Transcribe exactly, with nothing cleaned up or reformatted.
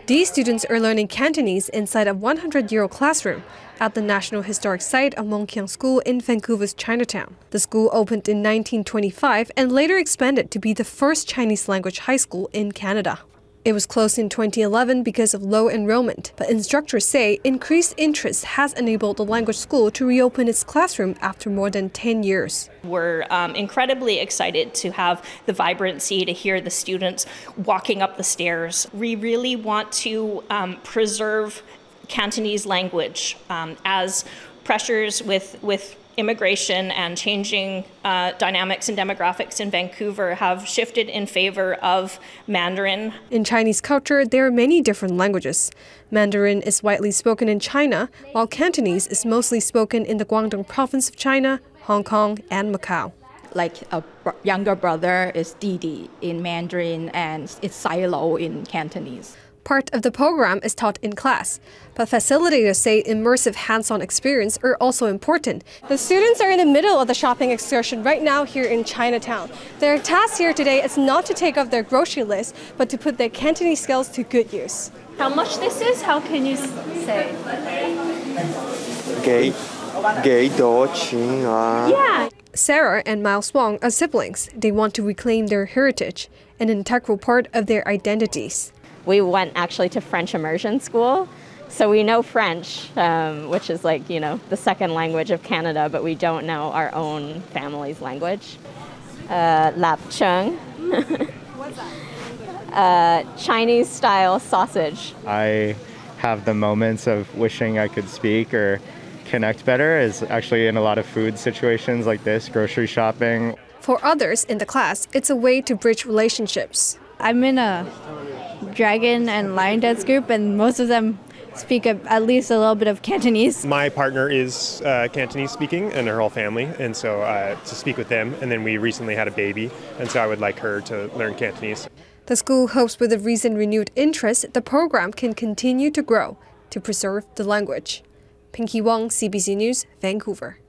These students are learning Cantonese inside a one hundred year old classroom at the National Historic Site of Mong Kiang School in Vancouver's Chinatown. The school opened in nineteen twenty-five and later expanded to be the first Chinese language high school in Canada. It was closed in twenty eleven because of low enrollment, but instructors say increased interest has enabled the language school to reopen its classroom after more than ten years. We're um, incredibly excited to have the vibrancy, to hear the students walking up the stairs. We really want to um, preserve Cantonese language um, as pressures with, with immigration and changing uh, dynamics and demographics in Vancouver have shifted in favor of Mandarin. In Chinese culture, there are many different languages. Mandarin is widely spoken in China, while Cantonese is mostly spoken in the Guangdong province of China, Hong Kong, and Macau. Like a br- younger brother is Didi in Mandarin and it's Silo in Cantonese. Part of the program is taught in class, but facilitators say immersive hands-on experience are also important. The students are in the middle of the shopping excursion right now here in Chinatown. Their task here today is not to take off their grocery list, but to put their Cantonese skills to good use. How much this is? How can you say? Gay, gay do qing ah. Yeah. Sarah and Miles Wong are siblings. They want to reclaim their heritage, an integral part of their identities. We went actually to French immersion school, so we know French, um, which is like, you know, the second language of Canada, but we don't know our own family's language. Uh, Lap chung. What's that? Uh, Chinese-style sausage. I have the moments of wishing I could speak or connect better is actually in a lot of food situations like this, grocery shopping. For others in the class, it's a way to bridge relationships. I'm in a dragon and lion dance group, and most of them speak a, at least a little bit of Cantonese. My partner is uh, Cantonese speaking and her whole family, and so uh, to speak with them. And then we recently had a baby, and so I would like her to learn Cantonese. The school hopes with the recent renewed interest, the program can continue to grow to preserve the language. Pinki Wong, C B C News, Vancouver.